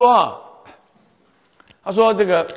他说这个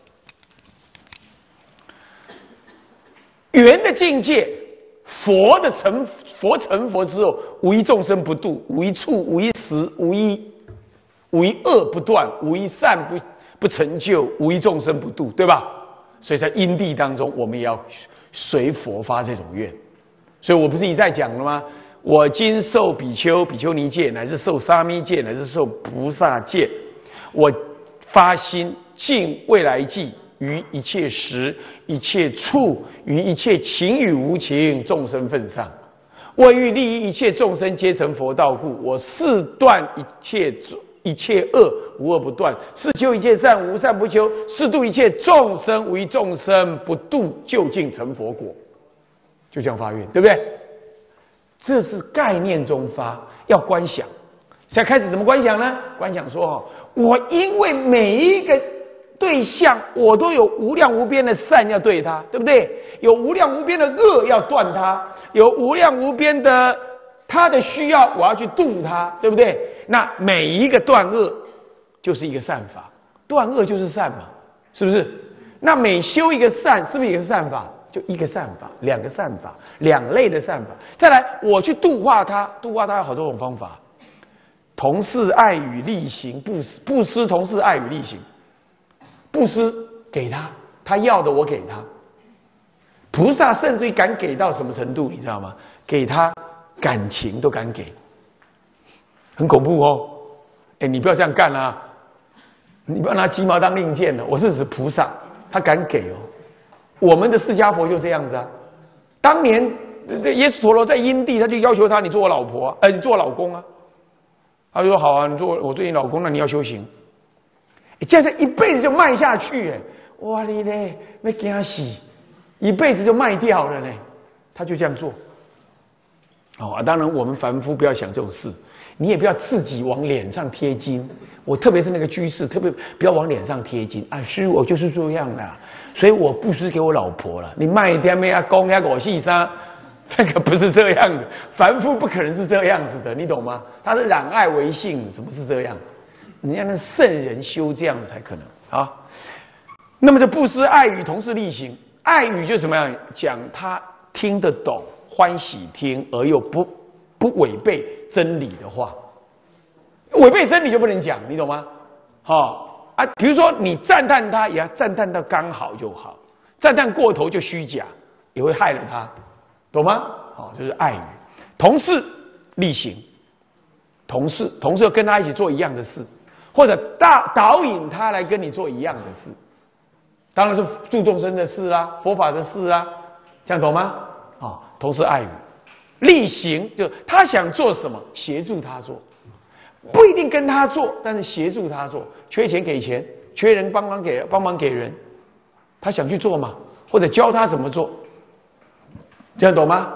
圆的境界，佛成佛之后，无一众生不度，无一处，无一时，无一恶不断，无一善不成就，无一众生不度，对吧？所以在因地当中，我们也要随佛发这种愿。所以我不是一再讲了吗？我今受比丘尼戒，乃至受沙弥戒，乃至受菩萨戒，我发心尽未来际，于一切时、一切处、于一切情与无情众生份上，为欲利益一切众生皆成佛道故，我誓断一切恶，无恶不断；誓求一切善，无善不求；誓度一切众生，无一众生不度，究竟成佛果。就这样发愿，对不对？这是概念中发，要观想。现在开始怎么观想呢？观想说，我因为每一个对象，我都有无量无边的善要对他，对不对？有无量无边的恶要断他，有无量无边的他的需要，我要去度他，对不对？那每一个断恶就是一个善法，断恶就是善嘛，是不是？那每修一个善，是不是也是善法？就一个善法，两个善法，两类的善法。再来，我去度化他，度化他有好多种方法。同事爱语力行，布施同事爱语力行。布施给他，他要的我给他。菩萨甚至于敢给到什么程度，你知道吗？给他感情都敢给，很恐怖哦。哎，你不要这样干啊！你不要拿鸡毛当令箭了。我是指菩萨，他敢给哦。我们的释迦佛就这样子啊。当年这耶稣陀罗在因地，他就要求他：你做我老婆啊，你做我老公啊。他就说：好啊，你做我对你老公，那你要修行。这样一辈子就卖下去，哎，哇你嘞，没惊死，一辈子就卖掉了呢。他就这样做。哦，当然我们凡夫不要想这种事，你也不要自己往脸上贴金。我特别是那个居士，特别不要往脸上贴金啊！师，我就是这样啊，所以我布施给我老婆了。你卖点咩啊，公呀，我细沙，那个不是这样的，凡夫不可能是这样子的，你懂吗？他是染爱为性，怎么是这样？你要那圣人修这样子才可能啊。那么这布施爱语同事力行，爱语就怎么样讲？他听得懂，欢喜听，而又不违背真理的话。违背真理就不能讲，你懂吗？比如说你赞叹他，也要赞叹到刚好就好，赞叹过头就虚假，也会害了他，懂吗？就是爱语。同事力行，同事要跟他一起做一样的事，或者导引他来跟你做一样的事，当然是助众生的事啊，佛法的事啊，这样懂吗？同事爱语，力行就他想做什么，协助他做。不一定跟他做，但是协助他做。缺钱给钱，缺人帮忙给人。他想去做嘛，或者教他怎么做，这样懂吗？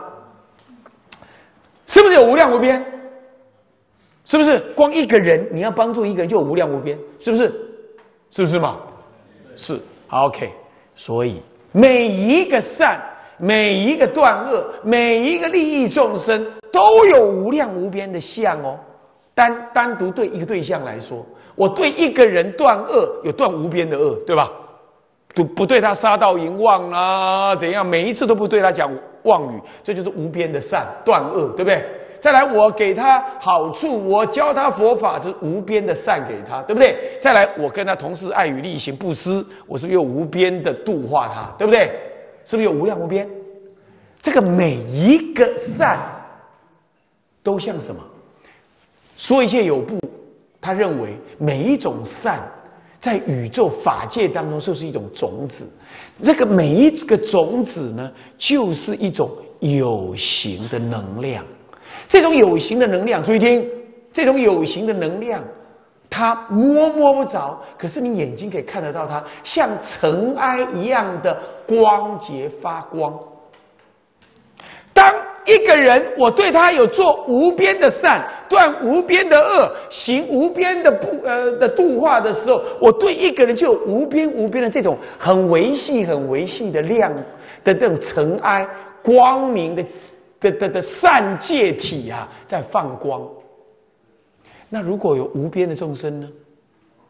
是不是有无量无边？是不是光一个人你要帮助一个人就有无量无边？是不是？是不是嘛？是。好 ，OK。所以每一个善，每一个断恶，每一个利益众生，都有无量无边的相哦。单独对一个对象来说，我对一个人断恶，有断无边的恶，对吧？不对他杀盗淫妄啊，怎样？每一次都不对他讲妄语，这就是无边的善，断恶，对不对？再来，我给他好处，我教他佛法，就是无边的善给他，对不对？再来，我跟他同事爱语力行布施，我是不是有无边的度化他，对不对？是不是有无量无边？这个每一个善都像什么？说一切有部，他认为每一种善在宇宙法界当中就是一种种子，这个每一个种子呢，就是一种有形的能量。这种有形的能量，注意听，这种有形的能量，它摸不着，可是你眼睛可以看得到它，像尘埃一样的光洁发光。当一个人，我对他有做无边的善，断无边的恶，行无边的度化的时候，我对一个人就有无边的这种很微细的亮的这种尘埃光明的善界体啊，在放光。那如果有无边的众生呢？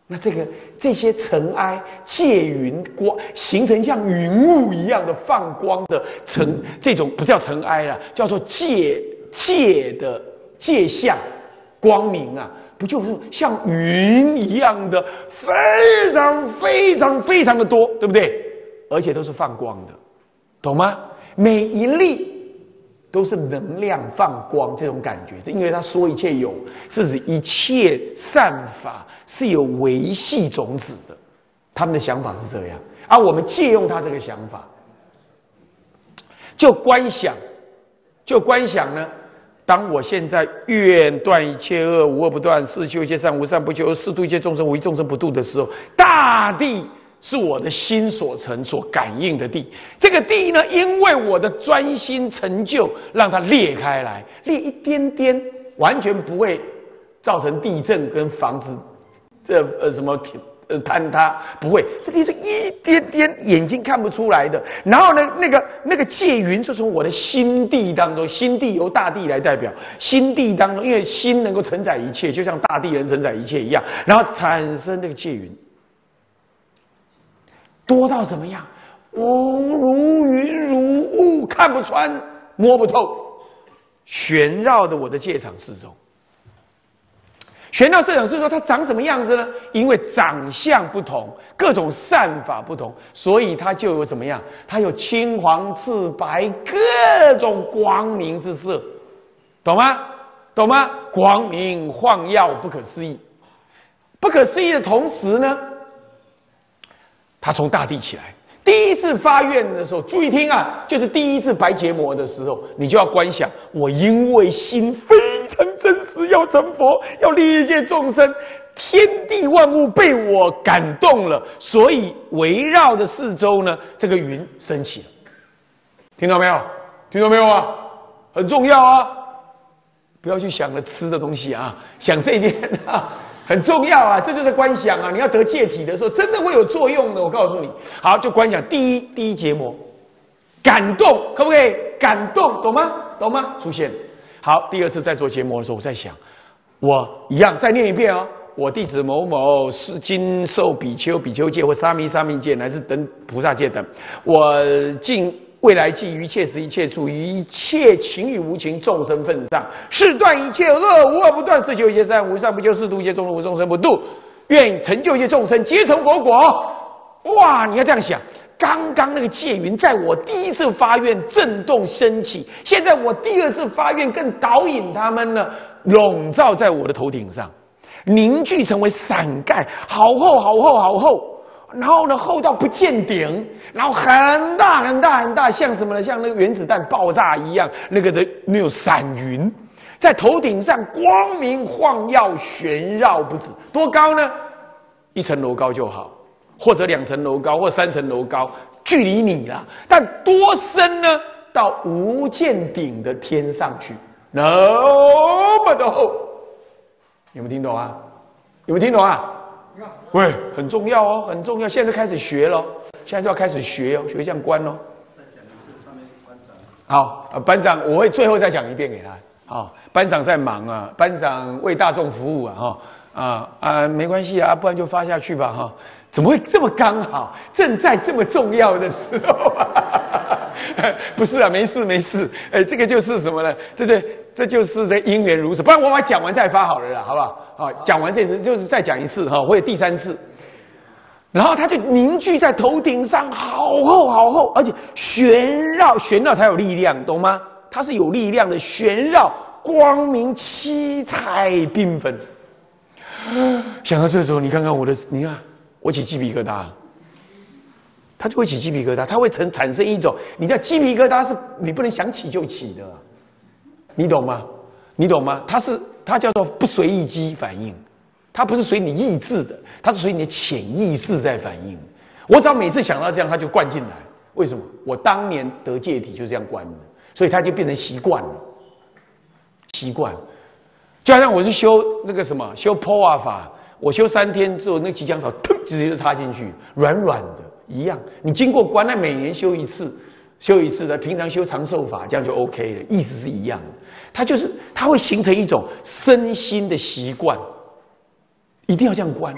那这些尘埃借云光，形成像云雾一样的放光的这种不叫尘埃啦，叫做借相光明啊，不就是像云一样的非常非常非常的多，对不对？而且都是放光的，懂吗？每一粒都是能量放光这种感觉，因为他说一切有，是指一切善法是有维系种子的，他们的想法是这样，而我们借用他这个想法，就观想呢。当我现在愿断一切恶，无恶不断；誓修一切善，无善不修；誓度一切众生，无一众生不度的时候，大地是我的心所成、所感应的地。这个地呢，因为我的专心成就，让它裂开来，裂一点点，完全不会造成地震跟房子什么坍塌，不会，这地是一点点眼睛看不出来的。然后呢，那个界云就从我的心地当中，心地由大地来代表，心地当中，因为心能够承载一切，就像大地能承载一切一样，然后产生那个界云，多到怎么样？如云如雾，看不穿，摸不透，旋绕的我的界场四周。玄道摄影是说它长什么样子呢？因为长相不同，各种善法不同，所以它就有怎么样？它有青黄赤白各种光明之色，懂吗？懂吗？光明晃耀，不可思议。不可思议的同时呢，它从大地起来。第一次发愿的时候，注意听啊，就是第一次白结魔的时候，你就要观想：我因为心非常真实，要成佛，要利一切众生，天地万物被我感动了，所以围绕的四周呢，这个云升起了。听到没有？听到没有啊？很重要啊！不要去想了吃的东西啊，想这一点啊。很重要啊，这就是观想啊！你要得戒体的时候，真的会有作用的。我告诉你，好，就观想第一结魔，感动，可不可以？感动，懂吗？懂吗？出现。好，第二次再做结魔的时候，我在想，我一样再念一遍哦。我弟子某某是今受比丘戒或沙弥戒，乃至等菩萨戒等，我尽未来即于一切时一切处，于一切情与无情众生份上，誓断一切恶，无恶不断；誓修一切善，无善不修；誓度一切众生，无众生不度。愿成就一切众生，皆成佛果。哇！你要这样想，刚刚那个戒云，在我第一次发愿震动升起，现在我第二次发愿更导引他们呢，笼罩在我的头顶上，凝聚成为伞盖，好厚好厚好厚。然后呢，厚到不见顶，然后很大很大很大，像什么呢？像那个原子弹爆炸一样，那种闪云，在头顶上光明晃耀，旋绕不止。多高呢？1层楼高就好，或者2层楼高，或3层楼高，距离你啦。但多深呢？到无见顶的天上去，那么的厚。有没有听懂啊？有没有听懂啊？喂，很重要哦，很重要。现在就开始学咯，现在就要开始学哦，学这样观哦。再讲一次，他们班长。好，班长，我会最后再讲一遍给他。好，班长在忙啊，班长为大众服务啊，没关系啊，不然就发下去吧，哈。怎么会这么刚好？正在这么重要的时候不是啊，没事。这个就是什么呢？这就是这因缘如此。不然我把它讲完再发好了啦，好不好？好，讲完这次就是再讲一次哈，或者第3次。然后它就凝聚在头顶上，好厚好厚，而且旋绕才有力量，懂吗？它是有力量的，旋绕光明七彩缤纷。想到这时候，你看看你看我起鸡皮疙瘩，它就会起鸡皮疙瘩，它会产生一种，你知道鸡皮疙瘩是你不能想起就起的，你懂吗？你懂吗？它叫做不随意激反应，它不是随你意志的，它是随你的潜意识在反应。我只要每次想到这样，它就灌进来。为什么？我当年得戒体就这样灌的，所以它就变成习惯了。习惯，就好像我是修那个什么修破瓦法，我修3天之后，那吉祥草腾直接就插进去，软软的一样。你经过关，那每年修一次的，平常修长寿法，这样就 OK 了，意思是一样的。它会形成一种身心的习惯，一定要这样观，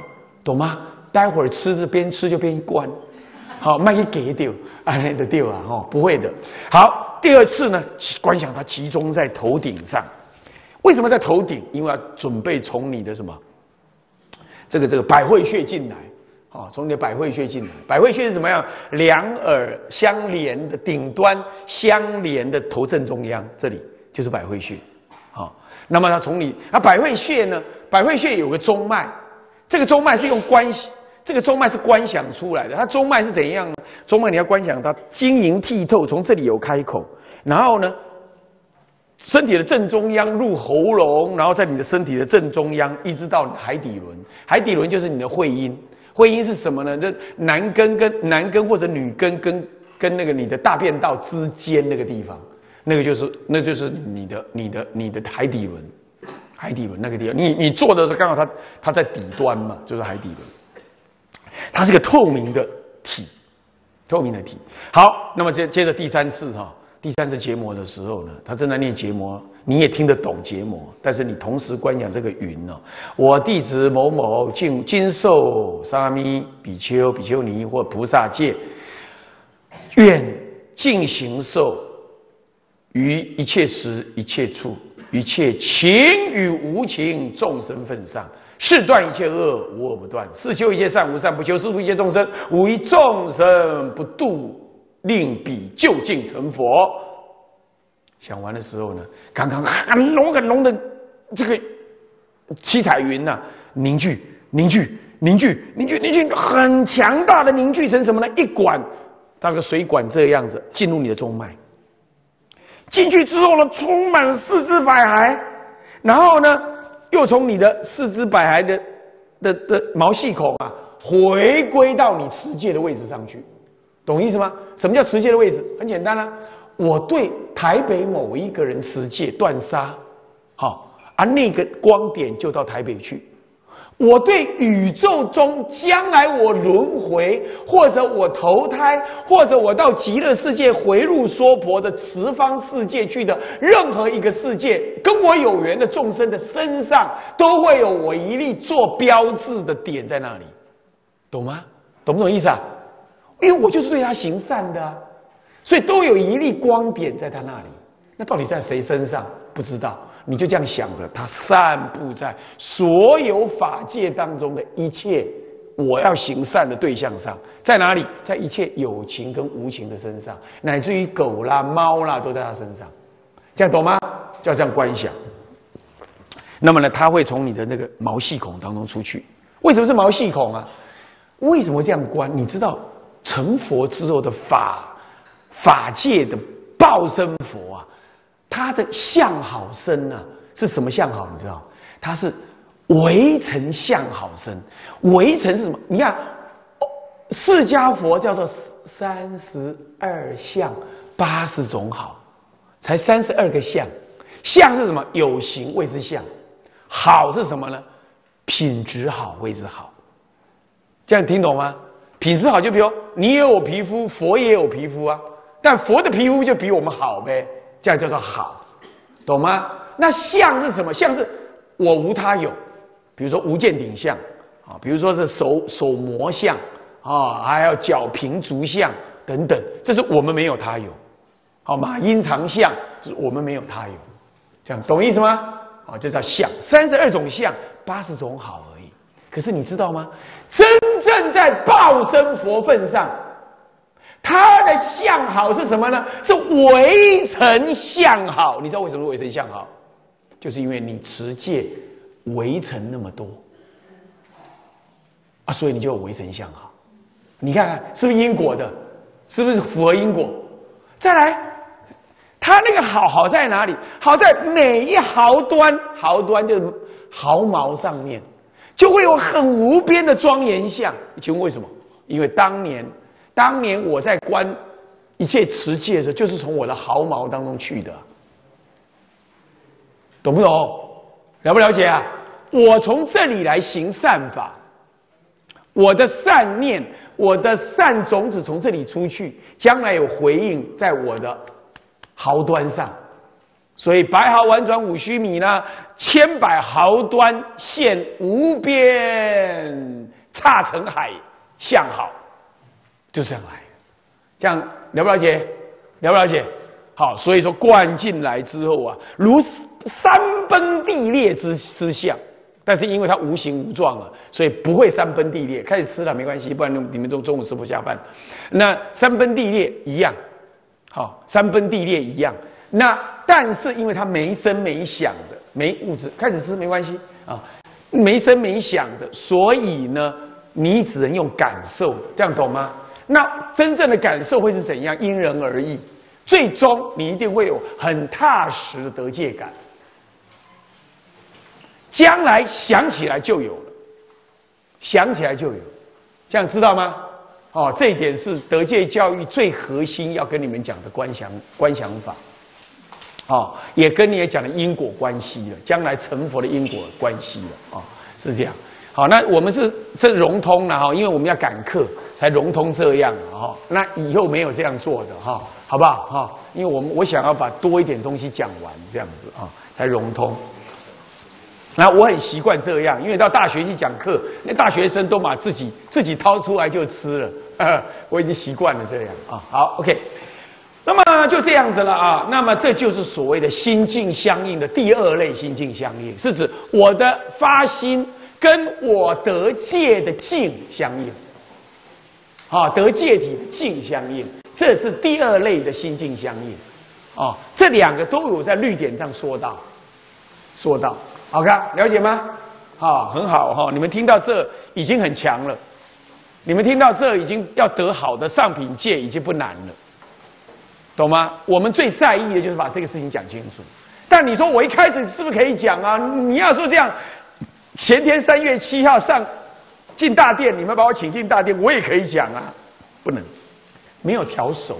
懂吗？待会儿吃着边吃就边关，好，慢一给掉，哎的掉啊，哈，不会的。好，第二次呢，观想它集中在头顶上。为什么在头顶？因为要准备从你的什么，这个百会穴进来，啊，从你的百会穴进来。百会穴是什么样？两耳相连的顶端相连的头正中央，这里就是百会穴。好，那么它从你百会穴呢？百会穴有个中脉，这个中脉是用这个中脉是观想出来的。它中脉是怎样呢？中脉你要观想它晶莹剔透，从这里有开口，然后呢，身体的正中央入喉咙，然后在你的身体的正中央一直到你的海底轮。海底轮就是你的会阴。会阴是什么呢？这男根或者女根跟那个你的大便道之间那个地方，那就是你的海底轮。海底轮那个地方，你做的时候刚好它在底端嘛，就是海底轮。它是个透明的体，透明的体。好，那么接着第三次结魔的时候呢，他正在念结魔，你也听得懂结魔，但是你同时观想这个云哦，我弟子某某今受沙弥、比丘、比丘尼或菩萨戒，愿尽行受于一切时、一切处、一切情与无情众生份上。是断一切恶，无恶不断；是修一切善，无善不修；是度一切众生，无一众生不度，令彼究竟成佛。想完的时候呢，刚刚很浓的这个七彩云呐，凝聚，很强大的凝聚成什么呢？一管，大概水管这样子进入你的中脉。进去之后呢，充满四肢百骸，然后呢，又从你的四肢百骸的毛细孔啊，回归到你持戒的位置上去，懂意思吗？什么叫持戒的位置？很简单啊，我对台北某一个人持戒断杀，好啊，那个光点就到台北去。我对宇宙中将来我轮回，或者我投胎，或者我到极乐世界回入娑婆的十方世界去的任何一个世界，跟我有缘的众生的身上，都会有我一粒做标志的点在那里，懂吗？懂不懂意思啊？因为我就是对他行善的啊，所以都有一粒光点在他那里。那到底在谁身上？不知道。你就这样想着，它散布在所有法界当中的一切我要行善的对象上，在哪里？在一切有情跟无情的身上，乃至于狗啦、猫啦，都在它身上。这样懂吗？就要这样观想。那么呢，它会从你的那个毛细孔当中出去。为什么是毛细孔啊？为什么这样观？你知道成佛之后的法界的报身佛啊，它的相好身啊，是什么相好？你知道？它是微尘相好身。微尘是什么？你看，释迦佛叫做32相80种好，才32个相。相是什么？有形谓之相。好是什么呢？品质好谓之好。这样听懂吗？品质好，就比如你也有皮肤，佛也有皮肤啊，但佛的皮肤就比我们好呗。这样叫做好，懂吗？那相是什么？相是我无他有，比如说无见顶相啊，比如说是手磨相啊，还有脚平足相等等，这是我们没有他有。好，马阴长相是我们没有他有，这样懂意思吗？啊，这叫相，32种相，80种好而已。可是你知道吗？真正在报身佛份上，他的相好是什么呢？是微尘相好。你知道为什么微尘相好？就是因为你持戒微尘那么多啊，所以你就有微尘相好。你看看是不是因果的？是不是符合因果？再来，他那个好在哪里？好在每一毫端就是毫毛上面，就会有很无边的庄严相。请问为什么？因为当年我在观一切持戒的时候，就是从我的毫毛当中去的，懂不懂？了不了解啊？我从这里来行善法，我的善念、我的善种子从这里出去，将来有回应在我的毫端上。所以百毫婉转五须弥呢，千百毫端现无边刹成海，相好，就这样来的。这样了不了解？了不了解？好，所以说灌进来之后啊，如山崩地裂之相，但是因为它无形无状啊，所以不会山崩地裂。开始吃了没关系，不然你们中午吃不下饭。那山崩地裂一样，好，山崩地裂一样。那但是因为它没声没响的，没物质，开始吃没关系啊，没声没响的，所以呢，你只能用感受的，这样懂吗？那真正的感受会是怎样？因人而异。最终你一定会有很踏实的得戒感，将来想起来就有了，想起来就有，这样知道吗？哦，这一点是得戒教育最核心要跟你们讲的观想法，哦，也跟你也讲的因果关系了，将来成佛的因果关系了，哦，是这样。好，那我们是这融通了哈，因为我们要赶课才融通这样哈，那以后没有这样做的哈。好不好哈？因为我想要把多一点东西讲完，这样子啊才融通。那我很习惯这样，因为到大学去讲课，那大学生都把自己掏出来就吃了，我已经习惯了这样啊。好 ，OK， 那么就这样子了啊。那么这就是所谓的心境相应的第二类心境相应，是指我的发心跟我得戒的境相应，啊，得戒体的境相应。这是第二类的心境相应，哦，这两个都有在律典上说到，OK， 了解吗？啊，很好哈，你们听到这已经很强了，你们听到这已经要得好的上品戒已经不难了，懂吗？我们最在意的就是把这个事情讲清楚。但你说我一开始是不是可以讲啊？你要说这样，前天3月7号进大殿，你们把我请进大殿，我也可以讲啊，不能。没有调熟，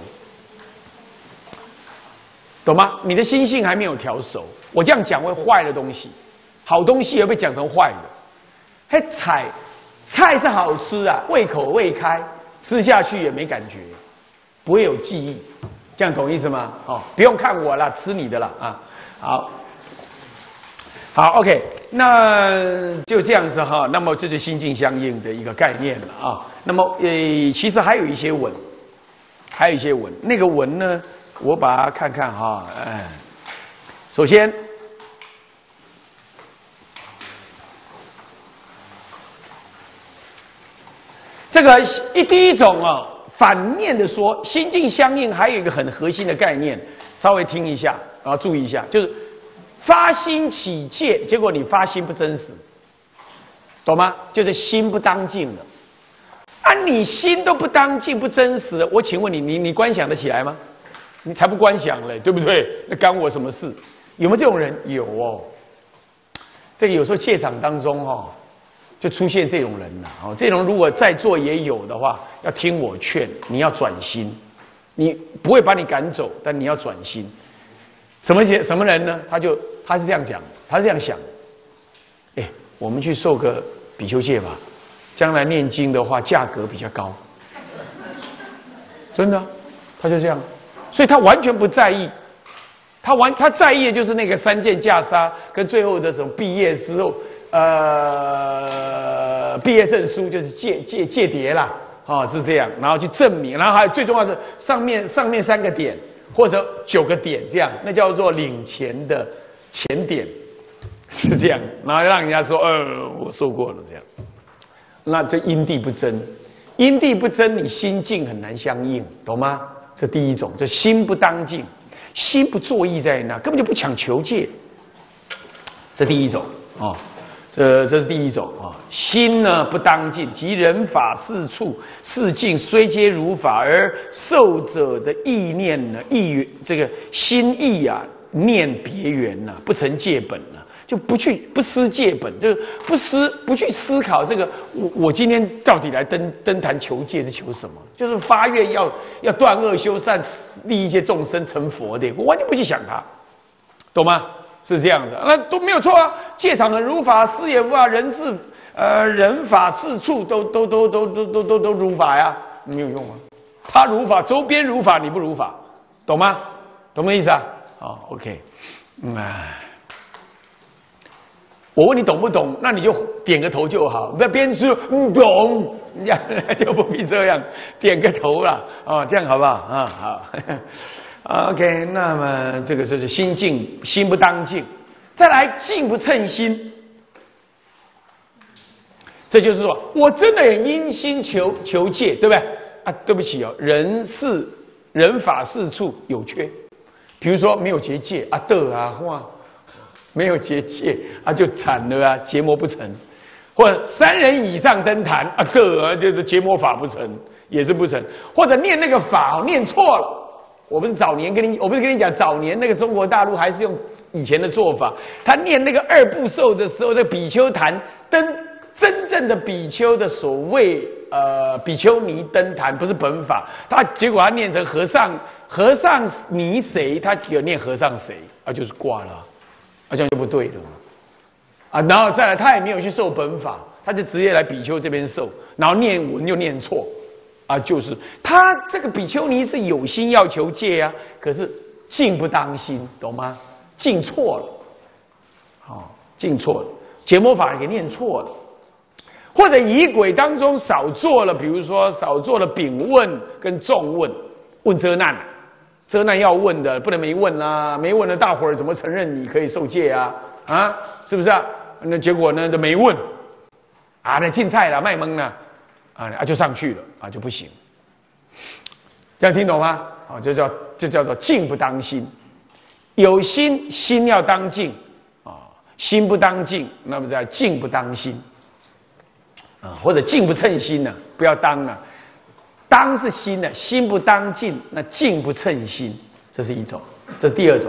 懂吗？你的心性还没有调熟，我这样讲会坏的东西，好东西也被讲成坏的。嘿，菜是好吃啊，胃口未开，吃下去也没感觉，不会有记忆，这样懂意思吗？哦，不用看我啦，吃你的啦啊！好 ，OK， 那就这样子哈。那么这就心境相应的一个概念了啊。那么其实还有一些文。那个文呢，我把它看看哈，首先，这个第一种啊，反面的说，心境相应还有一个很核心的概念，稍微听一下啊，注意一下，就是发心起戒，结果你发心不真实，懂吗？就是心不当尽了。啊，你心都不当尽不真实，我请问你观想得起来吗？你才不观想嘞，对不对？那干我什么事？有没有这种人？有哦。这个有时候戒场当中哦，就出现这种人了哦。这种如果在座也有的话，要听我劝，你要转心。你不会把你赶走，但你要转心。什么人呢？他是这样讲，他是这样想。哎，我们去受个比丘戒吧。将来念经的话，价格比较高，真的，他就这样，所以他完全不在意，他在意的就是那个3件袈裟跟最后的什么毕业之后，毕业证书就是戒牒啦，哦是这样，然后去证明，然后还有最重要是上面3个点或者9个点这样，那叫做领钱的钱点，是这样，然后让人家说我受过了这样。那这因地不真，因地不真，你心境很难相应，懂吗？这第一种，就心不当尽，心不作意在那，根本就不强求戒。这第一种啊，这是第一种啊。心呢不当尽，即人法四处四境虽皆如法，而受者的意念呢，这个心意啊，念别缘呐，不成戒本呐。就不思戒本，就是不去思考这个我今天到底来登坛求戒是求什么？就是发愿要断恶修善，利一些众生成佛的，我完全不去想它，懂吗？是这样的，那都没有错啊。戒场很如法，思也如法，人法四处都如法呀，没有用啊。他如法，周边如法，你不如法，懂吗？懂我意思啊？好 ，OK， 我问你懂不懂，那你就点个头就好，不要边说懂，就不必这样，点个头了哦，这样好不好啊？好，OK， 那么这个就是心静，心不当静，再来静不称心，这就是说我真的很因心求戒，对不对啊？对不起哦，人法事处有缺，比如说没有结戒啊，没有结戒啊，就惨了啊，结魔不成；或者3人以上登坛啊，就是结魔法不成，也是不成；或者念那个法念错了。我不是跟你讲，早年那个中国大陆还是用以前的做法，他念那个2部授的时候，那比丘坛登真正的比丘的所谓比丘尼登坛，不是本法，结果他念成和尚尼谁，他有念和尚谁啊，就是挂了。这样就不对了嘛，啊，然后再来，他也没有去受本法，他就直接来比丘这边受，然后念文又念错，啊，就是他这个比丘尼是有心要求戒啊，可是静不当心，懂吗？静错了，静错了，结魔法给念错了，或者仪轨当中少做了，比如说少做了丙问跟重问，问遮难。遮难要问的，不能没问啊！没问的，大伙儿怎么承认你可以受戒啊？啊，是不是啊？那结果呢？都没问，啊，那进菜了，卖懵了，就上去了，啊，就不行。这样听懂吗？啊，这叫做静不当心，有心要当静啊，心不当静，那么叫静不当心啊，或者静不称心呢，不要当了。当是心呢，心不当静，那静不称心，这是一种，这是第2种。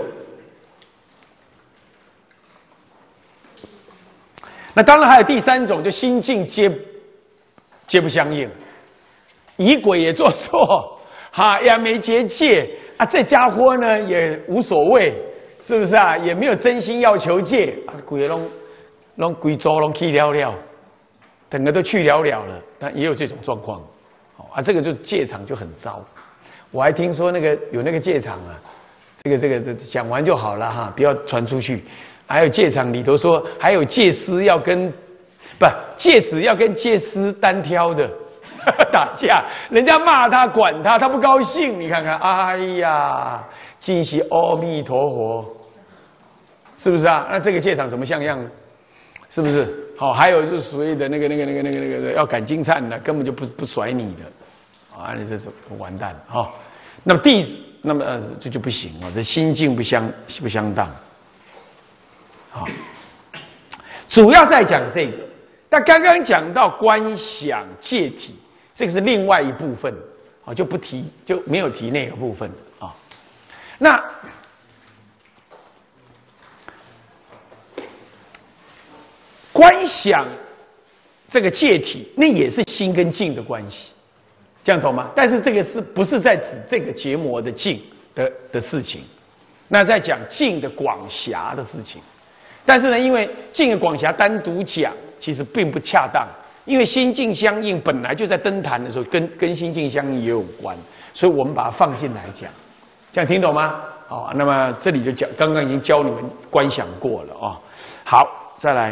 那当然还有第3种，就心静皆不相应，仪轨也做错，也没结戒啊，这家伙呢也无所谓，是不是啊？也没有真心要求戒啊，鬼拢鬼州拢去了，整个都去了了，但也有这种状况。这个就戒场就很糟，我还听说有那个戒场啊，这个讲完就好了哈，不要传出去。还有戒场里头说，还有戒师要跟戒子要跟戒师单挑的打架，人家骂他管他，他不高兴，你看看，哎呀，尽是阿弥陀佛，是不是啊？那这个戒场怎么像样呢？是不是？好，还有就是所谓的那个要赶金灿的，根本就不甩你的，啊，你这是完蛋哈。那么这就不行啊，这心境不相当。好，主要是在讲这个，但刚刚讲到观想戒体，这个是另外一部分啊，就没有提那个部分啊。那观想这个戒体，那也是心跟静的关系，这样懂吗？但是这个不是在指这个结魔的静的事情，那在讲静的广狭的事情。但是呢，因为静的广狭单独讲，其实并不恰当，因为心静相应本来就在登坛的时候跟心静相应也有关，所以我们把它放进来讲，这样听懂吗？好，那么这里就讲，刚刚已经教你们观想过了啊。好，再来。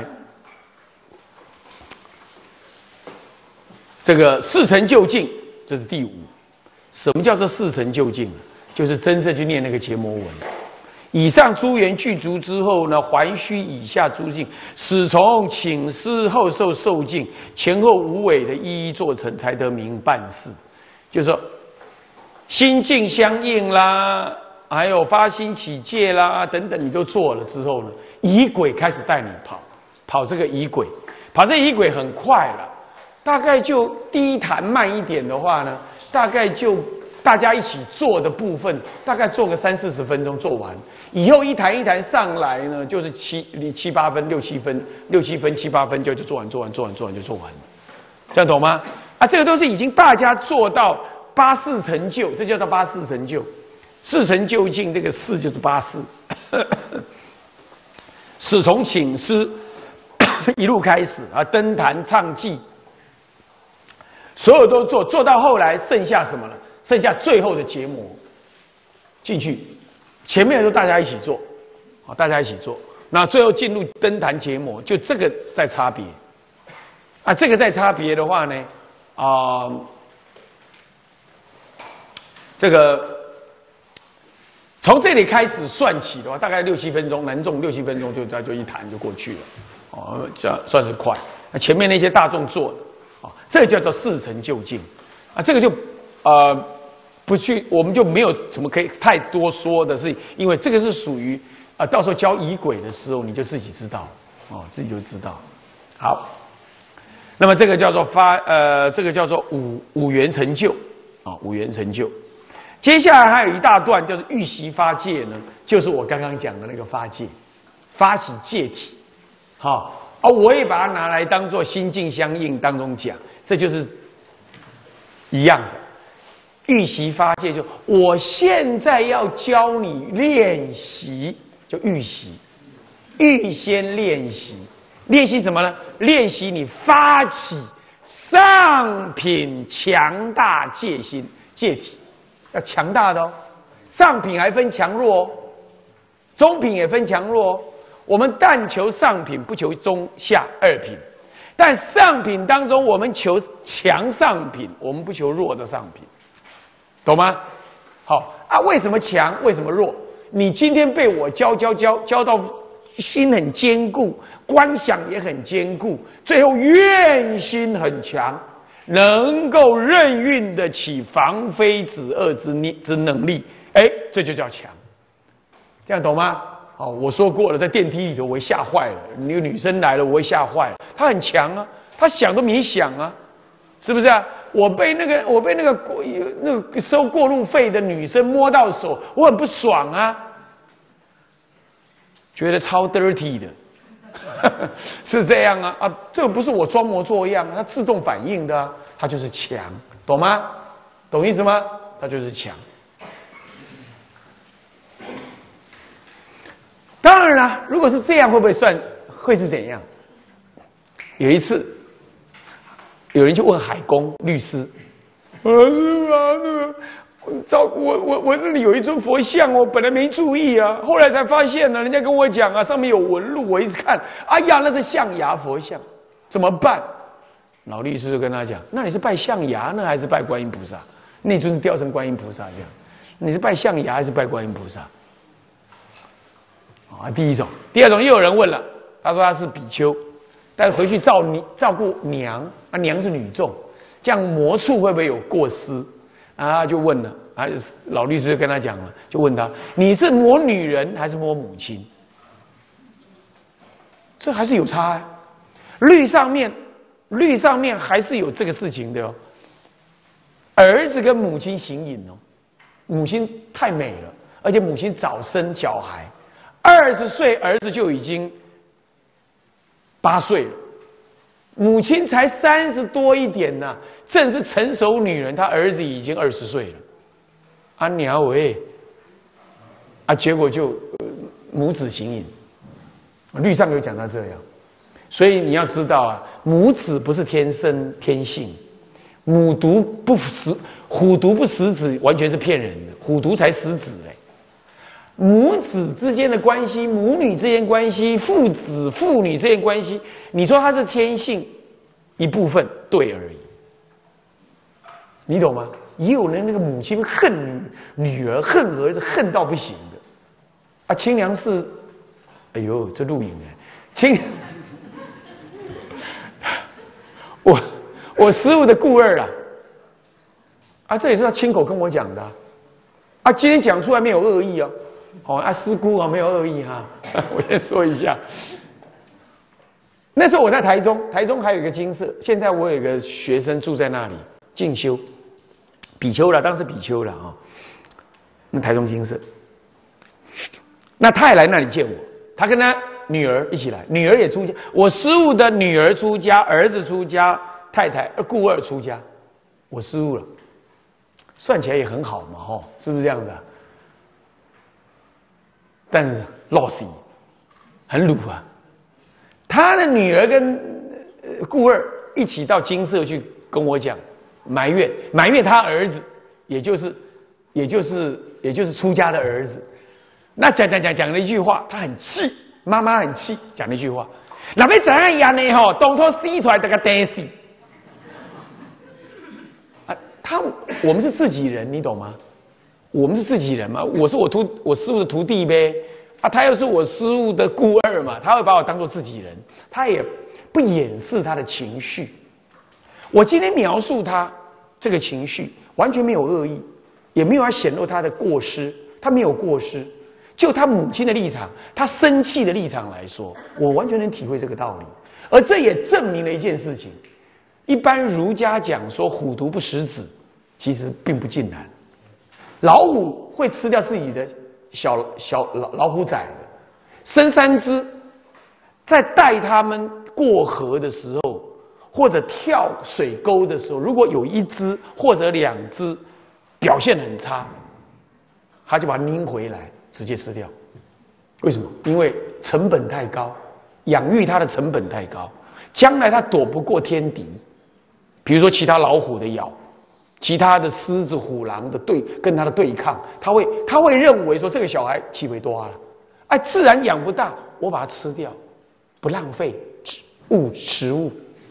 这个4成就静，这是第5。什么叫做4成就静？就是真正去念那个结魔文。以上诸缘具足之后呢，还须以下诸境，始从请师后受敬，前后无违的一一做成，才得名办事。就是说，心境相应啦，还有发心起戒啦等等，你都做了之后呢，仪轨开始带你跑这个仪轨，跑这仪轨很快了。大概就第一坛慢一点的话呢，大概就大家一起做的部分，大概做个30-40分钟做完。以后一坛一坛上来呢，就是7-8分、6-7分、7-8分就做完就做完了，这样懂吗？啊，这个都是已经大家做到8-4成就，这叫做8-4成就。4成就境，这个4就是8-4。始从请师一路开始啊，登坛唱偈。所有都做到后来，剩下什么了？剩下最后的结魔进去，前面都大家一起做，大家一起做。 那最后进入登坛结魔，就这个在差别。啊，这个在差别的话呢，这个从这里开始算起的话，大概6、7分钟，男众6、7分钟就一坛就过去了，哦，这样算是快。那前面那些大众做的，啊，这叫做四成就近，啊，这个就不去，我们就没有什么可以太多说的，是因为这个是属于到时候教仪轨的时候，你就自己知道，哦，自己就知道。好，那么这个叫做这个叫做五缘成就，啊，五缘成就。接下来还有一大段叫做欲习发戒呢，就是我刚刚讲的那个发戒，发起戒体，好，我也把它拿来当做心境相应当中讲，这就是一样的。欲习发戒，就我现在要教你练习，就欲习，预先练习，练习什么呢？练习你发起上品强大戒心戒体，要强大的哦。上品还分强弱哦，中品也分强弱哦。我们但求上品，不求中下二品。但上品当中，我们求强上品，我们不求弱的上品。懂吗？好啊，为什么强？为什么弱？你今天被我教到心很坚固，观想也很坚固，最后愿心很强，能够任运得起防非止恶之能力，哎，这就叫强。这样懂吗？好，我说过了，在电梯里头我会吓坏了，那个女生来了我会吓坏了，她很强啊，她想都没想啊，是不是啊？我被那个收过路费的女生摸到手，我很不爽啊，觉得超 dirty 的，是这样啊啊！这个不是我装模作样，它自动反应的，它就是强，懂吗？懂意思吗？它就是强。当然了，如果是这样，会不会会是怎样？有一次。有人就问海公律师：“师父啊，我那里有一尊佛像，我本来没注意啊，后来才发现呢，人家跟我讲啊，上面有纹路，我一直看，哎呀，那是象牙佛像，怎么办？”老律师就跟他讲：“那你是拜象牙呢，还是拜观音菩萨？那尊是雕成观音菩萨这样，你是拜象牙还是拜观音菩萨？”啊，第一种，第二种又有人问了，他说他是比丘。但是回去照顾娘啊，娘是女众，这样魔处会不会有过失啊？就问了啊，老律师就跟他讲了，就问他：你是摸女人还是摸母亲？这还是有差啊。律上面还是有这个事情的哦。儿子跟母亲行淫哦，母亲太美了，而且母亲早生小孩，20岁儿子就已经8岁了，母亲才30多一点呢，正是成熟女人，她儿子已经20岁了，啊鸟喂，啊结果就母子行淫，律上有讲到这样，所以你要知道啊，母子不是天生天性，虎毒不食子，完全是骗人的，虎毒才食子嘞。母子之间的关系，母女之间关系，父子父女之间关系，你说它是天性一部分，对而已，你懂吗？也有人那个母亲恨女儿，恨儿子，恨到不行的。啊，清凉寺，哎呦，这录影哎，我师父的故二啊，啊，这也是他亲口跟我讲的啊，啊今天讲出来没有恶意哦。哦，啊，师姑啊，没有恶意哈。我先说一下，那时候我在台中还有一个精舍，现在我有一个学生住在那里进修，比丘了，当时比丘了啊。那台中精舍，那他也来那里见我，他跟他女儿一起来，女儿也出家，我师父的女儿出家，儿子出家，太太故二出家，我师父了，算起来也很好嘛，吼，是不是这样子啊？但是老死很鲁啊，他的女儿跟故二一起到精舍去跟我讲，埋怨他儿子，也就是出家的儿子。那讲了一句话，他很气， 妈妈很气，讲那句话：“那要怎样养呢？吼，当初生出来这个得死。”啊，我们是自己人，你懂吗？我们是自己人嘛，我是我师父的徒弟呗，啊，他又是我师父的故二嘛，他会把我当作自己人，他也不掩饰他的情绪。我今天描述他这个情绪，完全没有恶意，也没有要显露他的过失，他没有过失。就他母亲的立场，他生气的立场来说，我完全能体会这个道理。而这也证明了一件事情：一般儒家讲说虎毒不食子，其实并不尽然。老虎会吃掉自己的小老虎崽的，生3只，在带他们过河的时候，或者跳水沟的时候，如果有1只或者2只表现很差，他就把它拎回来，直接吃掉。为什么？因为成本太高，养育它的成本太高，将来它躲不过天敌，比如说其他老虎的咬。其他的狮子、虎狼的跟他的对抗，他会认为说这个小孩气味多了，哎，自然养不大，我把它吃掉，不浪费食物。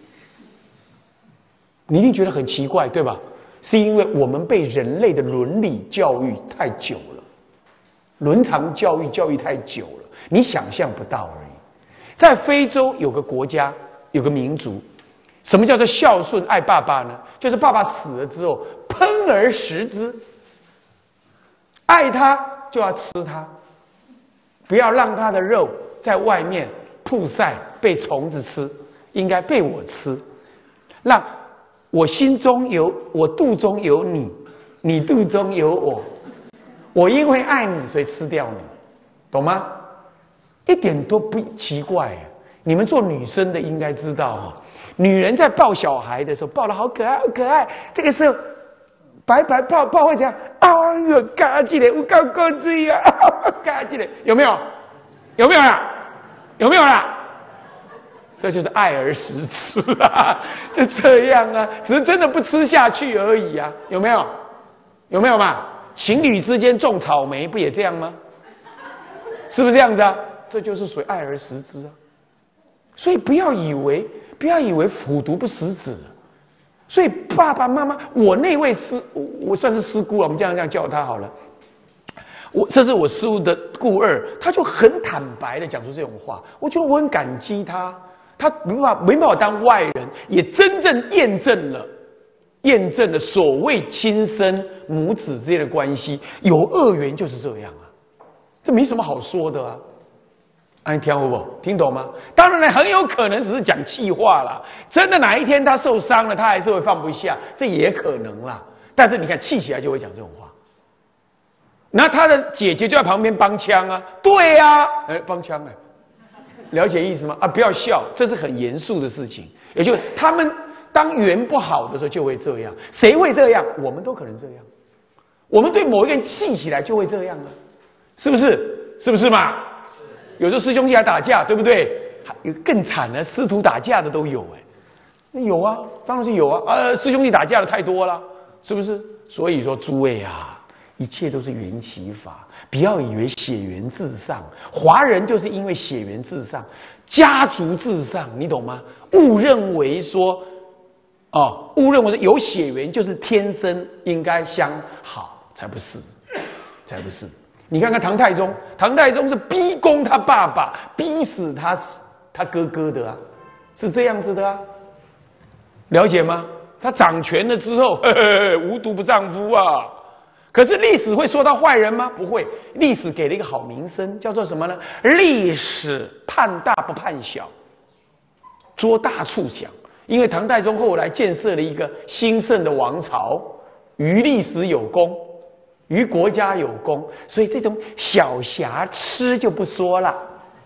你一定觉得很奇怪，对吧？是因为我们被人类的伦理教育太久了，伦常教育太久了，你想象不到而已。在非洲有个国家，有个民族。什么叫做孝顺爱爸爸呢？就是爸爸死了之后，烹而食之，爱他就要吃他，不要让他的肉在外面曝晒被虫子吃，应该被我吃，让我心中有我肚中有你，你肚中有我，我因为爱你所以吃掉你，懂吗？一点都不奇怪。你们做女生的应该知道哈。女人在抱小孩的时候，抱得好可爱，好可爱。这个时候，白抱会这样，哎呦，嘎起来，我刚刚这样，嘎起来，有没有？有没有啦？有没有啦？这就是爱而食之啊，就这样啊，只是真的不吃下去而已啊，有没有？有没有嘛？情侣之间种草莓不也这样吗？是不是这样子啊？这就是属于爱而食之啊。所以不要以为虎毒不食子，所以爸爸妈妈，我那位我算是师姑了，我们这样叫他好了。这是我师父的故二，他就很坦白的讲出这种话，我觉得我很感激他。他没把我当外人，也真正验证了所谓亲生母子之间的关系，有恶缘就是这样啊，这没什么好说的啊。你听好不？听懂吗？当然了，很有可能只是讲气话啦。真的哪一天他受伤了，他还是会放不下，这也可能啦。但是你看，气起来就会讲这种话。那他的姐姐就在旁边帮腔啊，对啊，帮腔了解意思吗？啊，不要笑，这是很严肃的事情。也就是他们当缘不好的时候就会这样，谁会这样？我们都可能这样。我们对某一个人气起来就会这样啊，是不是？是不是嘛？有时候师兄弟还打架，对不对？有更惨的，师徒打架的都有有啊，当然是有啊。师兄弟打架的太多了，是不是？所以说，诸位啊，一切都是缘起法，不要以为血缘至上。华人就是因为血缘至上，家族至上，你懂吗？误认为说有血缘就是天生应该相好，才不是。你看看唐太宗是逼宫他爸爸，逼死他哥哥的啊，是这样子的啊，了解吗？他掌权了之后，无毒不丈夫啊。可是历史会说他坏人吗？不会，历史给了一个好名声，叫做什么呢？历史判大不判小，捉大处小。因为唐太宗后来建设了一个兴盛的王朝，于历史有功。于国家有功，所以这种小瑕疵就不说了。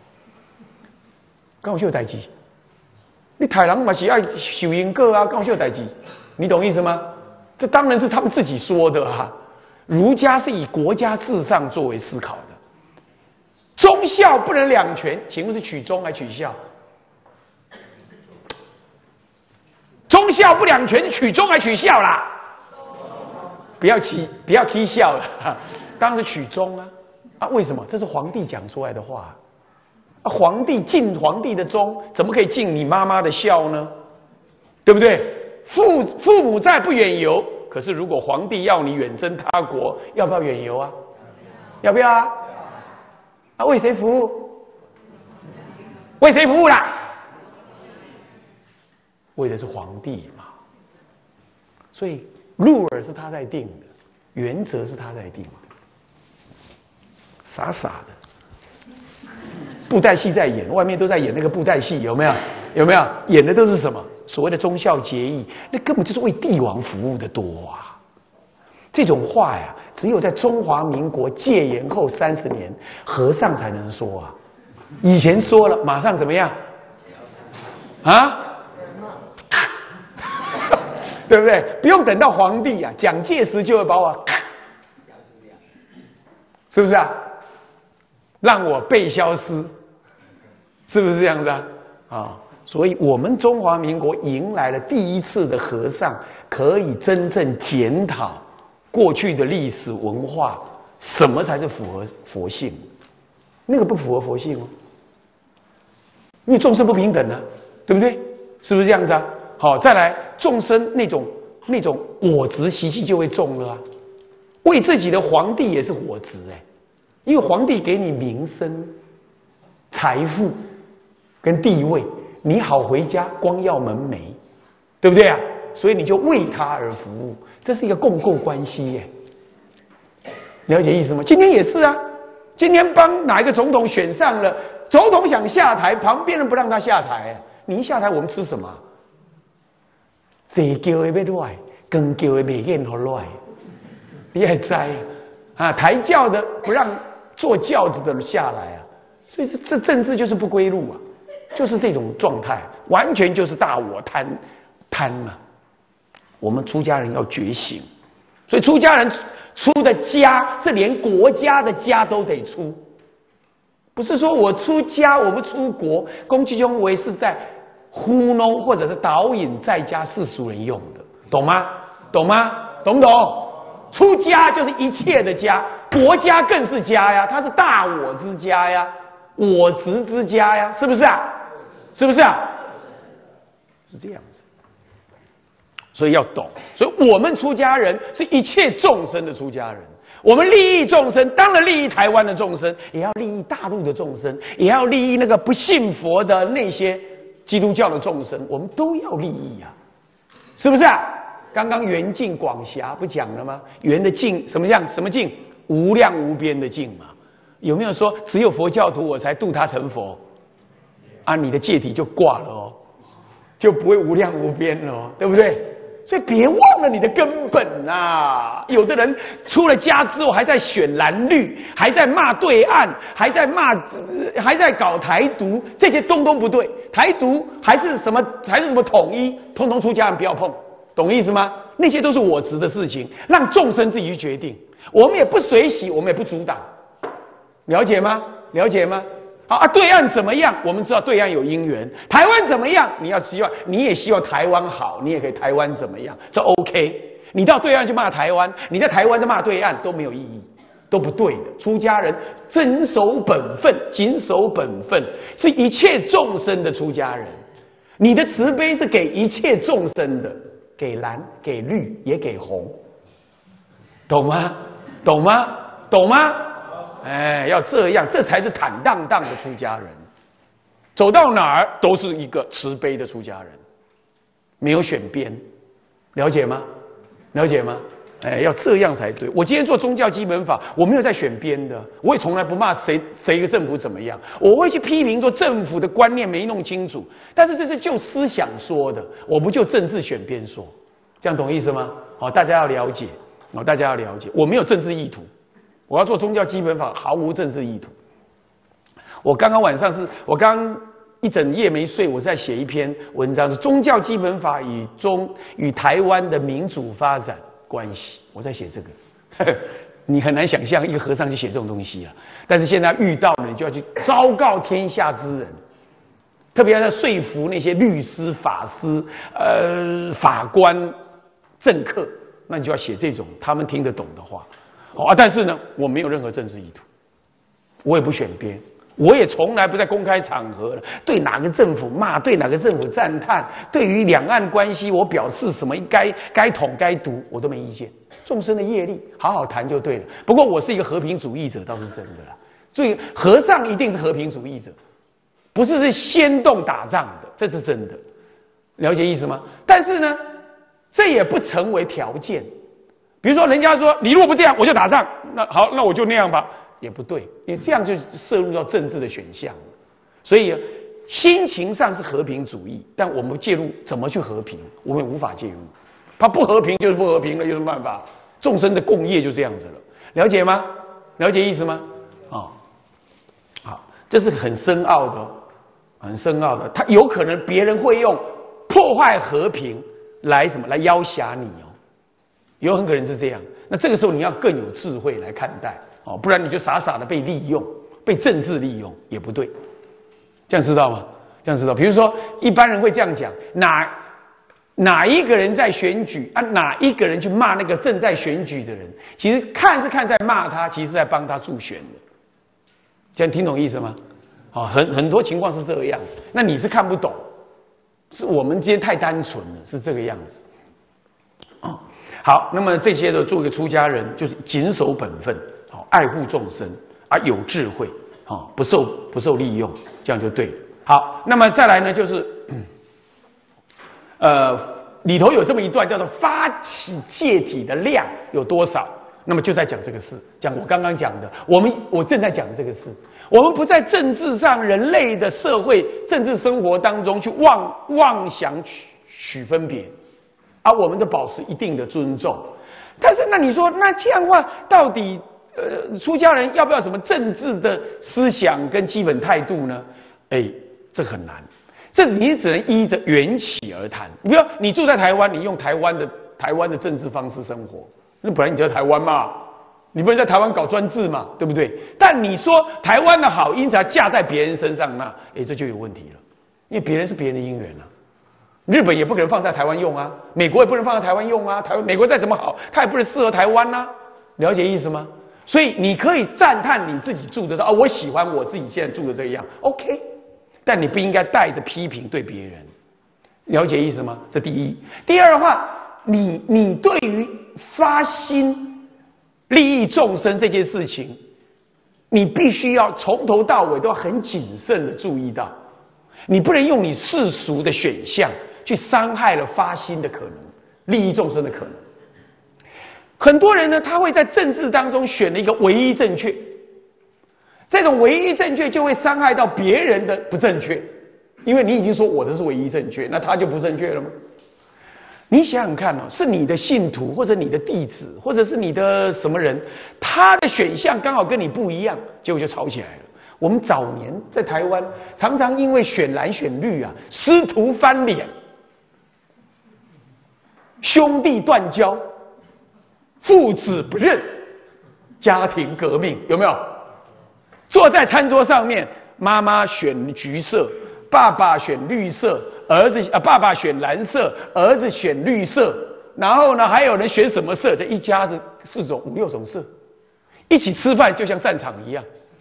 刚好有代志，你太郎嘛是爱受因果啊，刚好有代志，你懂意思吗？这当然是他们自己说的啊。儒家是以国家至上作为思考的，忠孝不能两全，请问是取忠还取孝？忠孝不两全，取忠还取孝啦？不要踢笑了，当然是取忠啊！为什么？这是皇帝讲出来的话皇帝尽皇帝的忠，怎么可以尽你妈妈的孝呢？对不对？父母在不远游，可是如果皇帝要你远征他国，要不要远游啊？要不要啊？啊，为谁服务？为谁服务啦？为的是皇帝嘛。所以入耳是他在定的，原则是他在定的。傻傻的，布袋戏在演，外面都在演那个布袋戏，有没有？有没有？演的都是什么？所谓的忠孝节义，那根本就是为帝王服务的多啊！这种话呀，只有在中华民国戒严后30年，和尚才能说啊。以前说了，马上怎么样？啊？对不对？不用等到皇帝啊，蒋介石就会把我，是不是啊？让我被消失，是不是这样子啊？啊，所以我们中华民国迎来了第一次的和尚，可以真正检讨过去的历史文化，什么才是符合佛性？那个不符合佛性哦，因为众生不平等啊，对不对？是不是这样子啊？好，再来，众生那种我执习气就会重了啊。为自己的皇帝也是我执哎，因为皇帝给你名声、财富跟地位，你好回家光耀门楣，对不对啊？所以你就为他而服务，这是一个共构关系耶。了解意思吗？今天也是啊，今天帮哪一个总统选上了，总统想下台，旁边人不让他下台啊，你一下台我们吃什么？谁叫的要来，更叫的未愿好来，你还知啊？抬轿的不让坐轿子的下来啊，所以这政治就是不归路啊，就是这种状态，完全就是大我贪啊！我们出家人要觉醒，所以出家人出的家是连国家的家都得出，不是说我出家，我们出国，公其中为是在糊弄或者是导引在家世俗人用的，懂吗？懂吗？懂不懂？出家就是一切的家，国家更是家呀，它是大我之家呀，我执之家呀，是不是啊？是不是啊？是这样子，所以要懂。所以我们出家人是一切众生的出家人，我们利益众生，当然利益台湾的众生，也要利益大陆的众生，也要利益那个不信佛的那些基督教的众生，我们都要利益啊，是不是啊？刚刚圆净广狭不讲了吗？圆的净什么样？什么净？无量无边的净嘛。有没有说只有佛教徒我才度他成佛？啊，你的戒体就挂了哦，就不会无量无边了哦，对不对？所以别忘了你的根本啊！有的人出了家之后还在选蓝绿，还在骂对岸，还在搞台独，这些通通不对。台独还是什么统一，通通出家人不要碰，懂意思吗？那些都是我执的事情，让众生自己去决定。我们也不随喜，我们也不阻挡，了解吗？了解吗？好啊，对岸怎么样？我们知道对岸有因缘。台湾怎么样？你也希望台湾好，你也可以台湾怎么样？这 OK。你到对岸去骂台湾，你在台湾再骂对岸都没有意义，都不对的。出家人遵守本分，谨守本分，是一切众生的出家人。你的慈悲是给一切众生的，给蓝、给绿，也给红，懂吗？懂吗？懂吗？哎，要这样，这才是坦荡荡的出家人。走到哪儿都是一个慈悲的出家人，没有选边，了解吗？了解吗？哎，要这样才对。我今天做宗教基本法，我没有在选边的，我也从来不骂谁一个政府怎么样，我会去批评说政府的观念没弄清楚，但是这是就思想说的，我不就政治选边说，这样懂意思吗？好，大家要了解，大家要了解，我没有政治意图。我要做宗教基本法，毫无政治意图。我刚刚晚上我刚一整夜没睡，我在写一篇文章，是宗教基本法与台湾的民主发展关系。我在写这个，你很难想象一个和尚去写这种东西啊。但是现在遇到了，你就要去昭告天下之人，特别要说服那些律师、法师、法官、政客，那你就要写这种他们听得懂的话。但是呢，我没有任何政治意图，我也不选边， 我也从来不在公开场合对哪个政府骂，对哪个政府赞叹，对于两岸关系我表示什么该统该独，我都没意见。众生的业力，好好谈就对了。不过我是一个和平主义者，倒是真的啦。所以和尚一定是和平主义者，不是先动打仗的，这是真的。了解意思吗？但是呢，这也不成为条件。比如说，人家说你如果不这样，我就打仗。那好，那我就那样吧。也不对，因为这样就涉入到政治的选项了。所以心情上是和平主义，但我们介入怎么去和平，我们也无法介入。它不和平就是不和平了，有什么办法？众生的共业就这样子了，了解吗？了解意思吗？好，这是很深奥的，很深奥的。它有可能别人会用破坏和平来什么来要挟你哦，有很可能是这样。那这个时候你要更有智慧来看待。不然你就傻傻的被利用，被政治利用也不对，这样知道吗？这样知道。比如说，一般人会这样讲：哪一个人在选举啊？哪一个人去骂那个正在选举的人？其实看是看在骂他，其实是在帮他助选的。这样听懂意思吗？很多情况是这样。那你是看不懂，是我们之间太单纯了，是这个样子。好，那么这些的做一个出家人，就是谨守本分。爱护众生啊，有智慧不受利用，这样就对了。好，那么再来呢，就是里头有这么一段叫做发起戒体的量有多少，那么就在讲这个事，讲我刚刚讲的，我正在讲的这个事。我们不在政治上人类的社会政治生活当中去妄想取分别，而我们的保持一定的尊重。但是那你说，那这样的话到底出家人要不要什么政治的思想跟基本态度呢？这很难，这你只能依着缘起而谈。比如说你住在台湾，你用台湾的政治方式生活，那本来你就在台湾嘛，你不能在台湾搞专制嘛，对不对？但你说台湾的好，因此要架在别人身上，那这就有问题了，因为别人是别人的因缘啊。日本也不可能放在台湾用啊，美国也不能放在台湾用啊，美国再怎么好，它也不能适合台湾啊，了解意思吗？所以你可以赞叹你自己住的我喜欢我自己现在住的这样 ，OK， 但你不应该带着批评对别人，了解意思吗？这第一。第二的话，你对于发心利益众生这件事情，你必须要从头到尾都要很谨慎的注意到，你不能用你世俗的选项去伤害了发心的可能，利益众生的可能。很多人呢，他会在政治当中选了一个唯一正确，这种唯一正确就会伤害到别人的不正确，因为你已经说我的是唯一正确，那他就不正确了吗？你想想看是你的信徒或者你的弟子或者是你的什么人，他的选项刚好跟你不一样，结果就吵起来了。我们早年在台湾常常因为选蓝选绿啊，师徒翻脸，兄弟断交，父子不认，家庭革命，有没有？坐在餐桌上面，妈妈选橘色，爸爸选绿色，爸爸选蓝色，儿子选绿色，然后呢，还有人选什么色？这一家子4种、5、6种色，一起吃饭就像战场一样。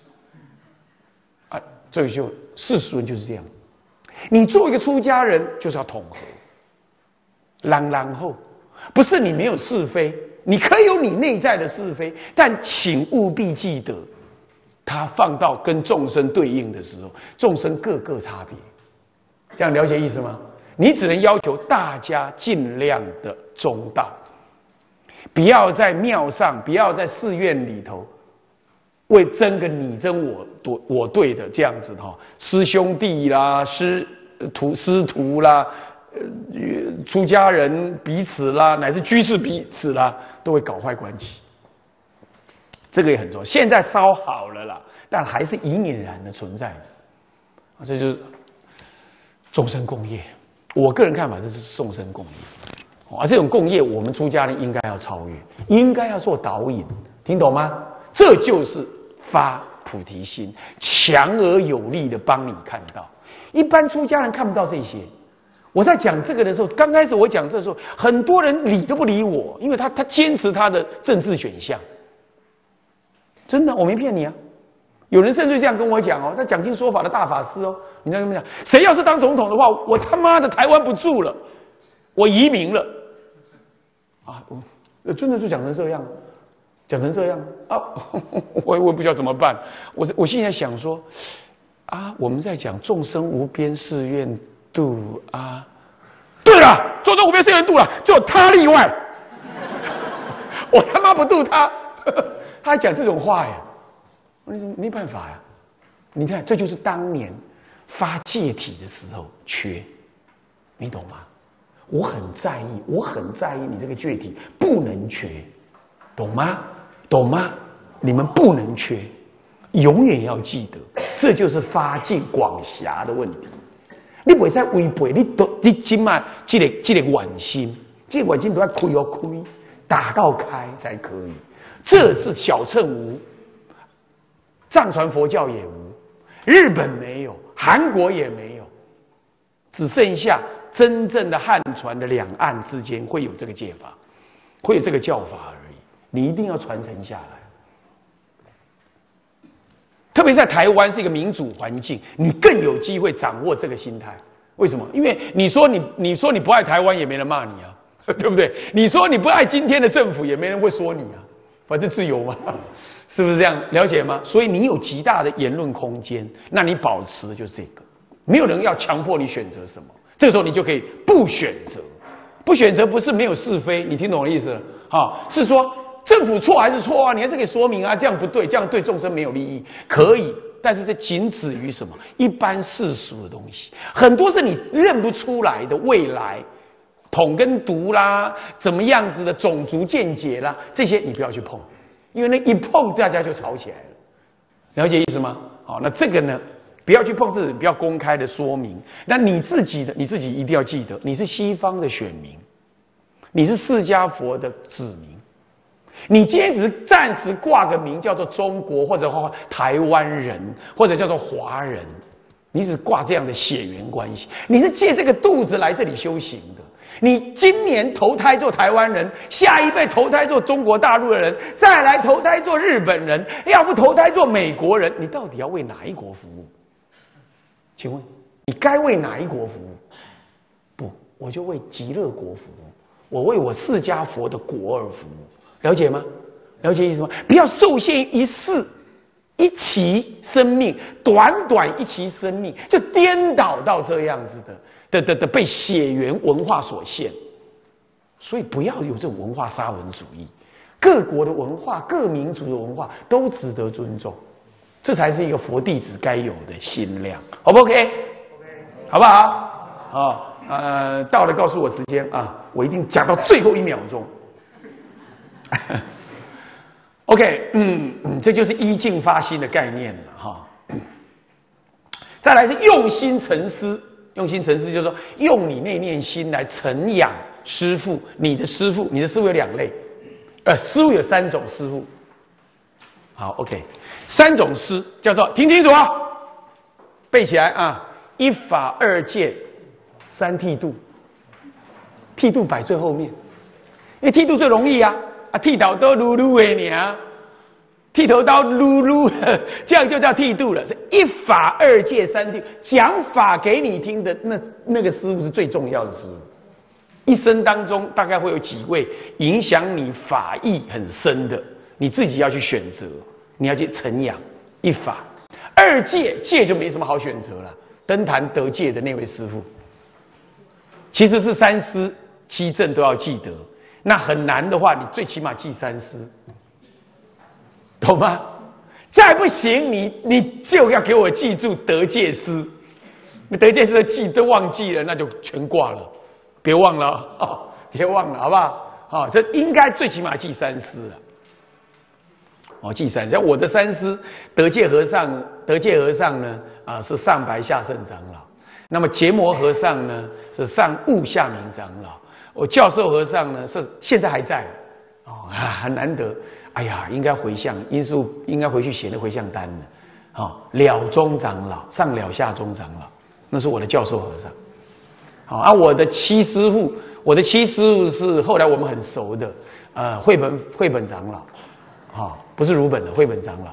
所以就世俗人就是这样。你做一个出家人，就是要统合，然后不是你没有是非。你可以有你内在的是非，但请务必记得，它放到跟众生对应的时候，众生各个差别，这样了解意思吗？你只能要求大家尽量的中道，不要在庙上，不要在寺院里头，为争个你争我对的这样子师兄弟啦，师徒啦。出家人彼此啦，乃至居士彼此啦，都会搞坏关系。这个也很重要。现在稍好了啦，但还是隐隐然的存在着。这就是众生共业。我个人看法，这是众生共业。而这种共业，我们出家人应该要超越，应该要做导引，听懂吗？这就是发菩提心，强而有力的帮你看到。一般出家人看不到这些。我在讲这个的时候，刚开始我讲这个时候，很多人理都不理我，因为他坚持他的政治选项。真的，我没骗你啊， 有人甚至这样跟我讲哦，他讲经说法的大法师哦，你知道怎么讲？谁要是当总统的话，我他妈的台湾不住了，我移民了。啊，真的就讲成这样，讲成这样啊，我也不知道怎么办。我现在想说，啊，我们在讲众生无边誓愿度啊，对了，众生无边誓愿度了，就他例外，我他妈不度他，他还讲这种话呀。没办法呀，你看，这就是当年发戒体的时候缺，你懂吗？我很在意你这个戒体不能缺，懂吗？懂吗？你们不能缺，永远要记得，这就是发尽广狭的问题。你不会在违背，你今嘛这个晚心，这个晚心都要亏哦亏，打到开才可以。这是小乘无。藏传佛教也无，日本没有，韩国也没有，只剩下真正的汉传的两岸之间会有这个戒法，会有这个教法而已。你一定要传承下来，特别在台湾是一个民主环境，你更有机会掌握这个心态。为什么？因为你说你不爱台湾，也没人骂你啊，对不对？你说你不爱今天的政府，也没人会说你啊，反正自由嘛。是不是这样？了解吗？所以你有极大的言论空间，那你保持的就是这个，没有人要强迫你选择什么，这个时候你就可以不选择。不选择不是没有是非，你听懂我的意思了？是说政府错还是错啊？你还是可以说明啊，这样不对，这样对众生没有利益，可以，但是这仅止于什么？一般世俗的东西，很多是你认不出来的未来。统跟独啦，怎么样子的种族见解啦，这些你不要去碰。因为那一碰，大家就吵起来了，了解意思吗？好，那这个呢，不要去碰，是比较公开的说明。那你自己一定要记得，你是西方的选民，你是释迦佛的子民，你今天只是暂时挂个名，叫做中国或者台湾人，或者叫做华人，你只挂这样的血缘关系，你是借这个肚子来这里修行的。你今年投胎做台湾人，下一辈投胎做中国大陆的人，再来投胎做日本人，要不投胎做美国人，你到底要为哪一国服务？请问你该为哪一国服务？不，我就为极乐国服务，我为我释迦佛的国而服务，了解吗？了解意思吗？不要受限于一世一期生命，短短一期生命就颠倒到这样子的被血缘文化所限，所以不要有这种文化沙文主义。各国的文化、各民族的文化都值得尊重，这才是一个佛弟子该有的心量，好不 OK？ 好不好？到了告诉我时间啊，我一定讲到最后1秒钟。OK， 这就是依境发心的概念了哈。再来是用心沉思。用心沉思就是说，用你内念心来承养师父。你的师父有2类，师父有3种师父。好 ，OK， 3种师叫做听清楚啊，背起来啊！1法2戒3剃度，剃度摆最后面，因为剃度最容易啊！剃头都噜噜的你剃头刀噜噜，这样就叫剃度了。是1法2戒3剃，讲法给你听的那个师父是最重要的师父。一生当中大概会有几位影响你法义很深的，你自己要去选择，你要去承养。1法2戒，戒就没什么好选择了。登坛得戒的那位师父，其实是3师7正都要记得。那很难的话，你最起码记3师。懂吗？再不行，你就要给我记住得戒师。得戒师的记都忘记了，那就全挂了。别忘了别忘了，好不好？这应该最起码记3师了。记3，像我的3师，得戒和尚呢是上白下圣长老，那么结摩和尚呢是上悟下明长老，我教授和尚呢是现在还在很难得。哎呀，应该回向，应该回去写那回向单了。了中长老，上了下中长老，那是我的教授和尚。我的7师父是后来我们很熟的，慧本长老，不是如本的慧本长老。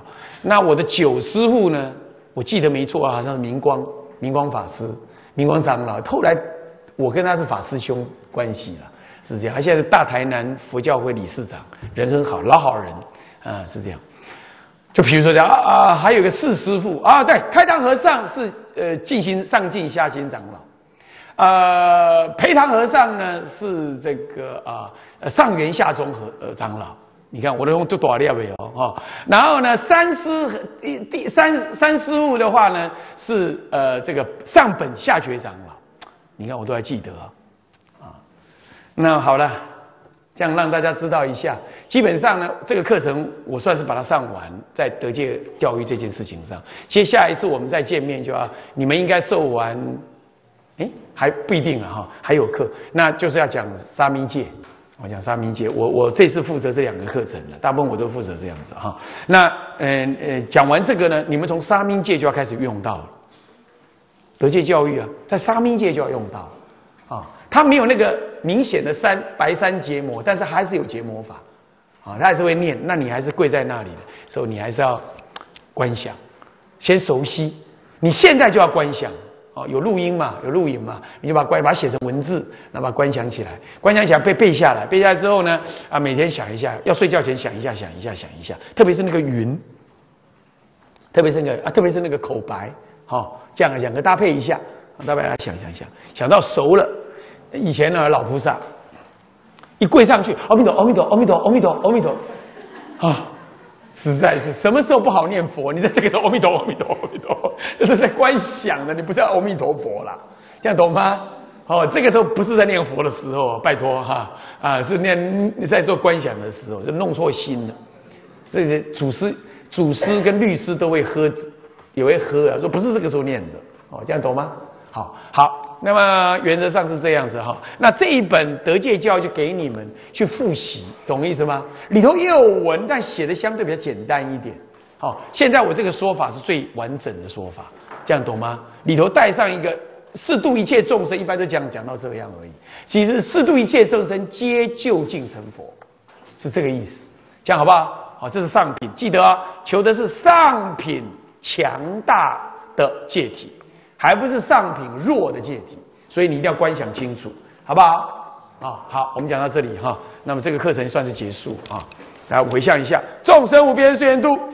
那我的九师父呢，我记得没错啊，好像是明光法师、明光长老。后来我跟他是法师兄关系了，是这样。他现在是大台南佛教会理事长，人很好，老好人啊，是这样。就比如说讲还有一个四师父啊，对，开堂和尚是进心上进下心长老，培堂和尚呢是这个上元下中长老。你看我的都多了没有哈？然后呢，三师父的话呢是这个上本下觉长老。你看我都还记得啊。那好了，这样让大家知道一下。基本上呢，这个课程我算是把它上完，在德界教育这件事情上。接下一次我们再见面就要，你们应该受完，还不一定了哈，还有课，那就是要讲沙弥戒。我讲沙弥戒，我这次负责这2个课程了，大部分我都负责这样子哈。那讲完这个呢，你们从沙弥戒就要开始用到了。德界教育啊，在沙弥戒就要用到啊。它没有那个明显的白三结魔，但是还是有结魔法。啊，他还是会念，那你还是跪在那里的时候，你还是要观想，先熟悉。你现在就要观想，有录音嘛，有录影嘛，你就把它写成文字，然后把它观想起来，观想起来背下来，背下来之后呢，每天想一下，要睡觉前想一下，特别是那个云，特别是那个口白，这样两个搭配一下，大家想到熟了。以前呢，老菩萨。一跪上去，阿弥陀，阿弥陀，阿弥陀，阿弥陀，阿弥陀，实在是什么时候不好念佛？你在这个时候，阿弥陀，阿弥陀，阿弥陀，这是在观想的，你不是要阿弥陀佛啦，这样懂吗？这个时候不是在念佛的时候，拜托哈，是在做观想的时候，就弄错心了。这些祖师跟律师都会也会喝啊，说不是这个时候念的，这样懂吗？好，那么原则上是这样子哈。那这一本德界教就给你们去复习，懂意思吗？里头也有文，但写的相对比较简单一点。现在我这个说法是最完整的说法，这样懂吗？里头带上一个适度一切众生，一般都讲到这样而已。其实适度一切众生皆究竟成佛，是这个意思。这样好不好？好，这是上品，记得求的是上品强大的戒体。还不是上品弱的戒体，所以你一定要观想清楚，好不好？好，我们讲到这里哈，那么这个课程算是结束啊。来回向一下：众生无边誓愿度，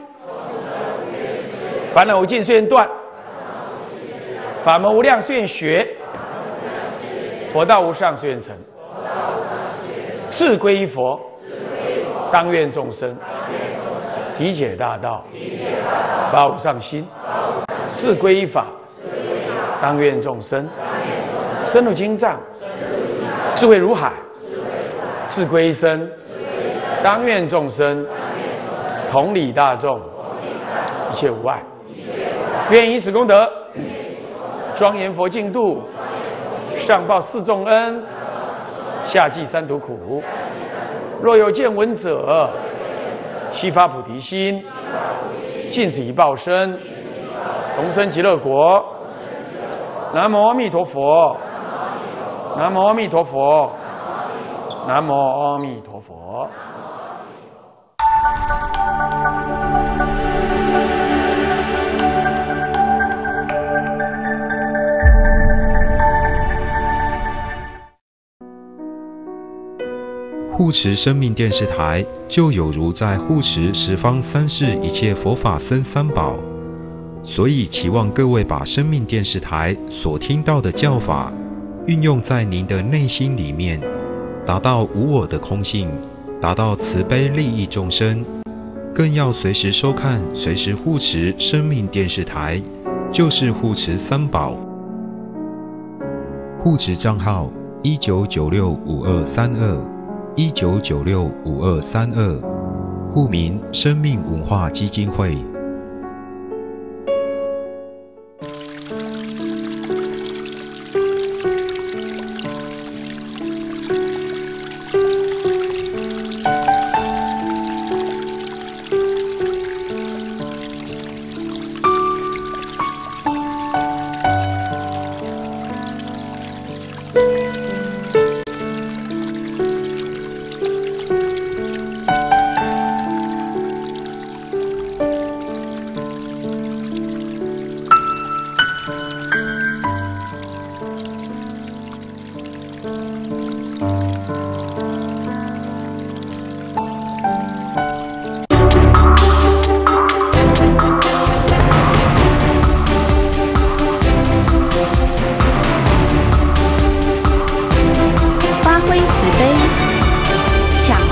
烦恼无尽誓愿断，法门无量誓愿学，佛道无上誓愿成。次归依佛，当愿众生体解大道，发无上心；次归依法，当愿众生深入经藏，智慧如海；次归一生，当愿众生同理大众，一切无碍。愿以此功德，庄严佛净土，上报四重恩，下济三途苦。若有见闻者，悉发菩提心，尽此一报身，同生极乐国。南无阿弥陀佛，南无阿弥陀佛，南无阿弥陀佛。 护持生命电视台，就有如在护持十方三世一切佛法僧三宝。所以期望各位把生命电视台所听到的教法运用在您的内心里面，达到无我的空性，达到慈悲利益众生，更要随时收看，随时护持生命电视台，就是护持三宝。护持账号19965232，19965232，户名生命文化基金会。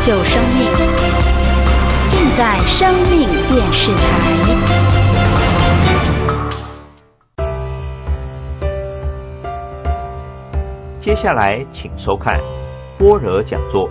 救生命，尽在生命电视台。 接下来，请收看般若讲座。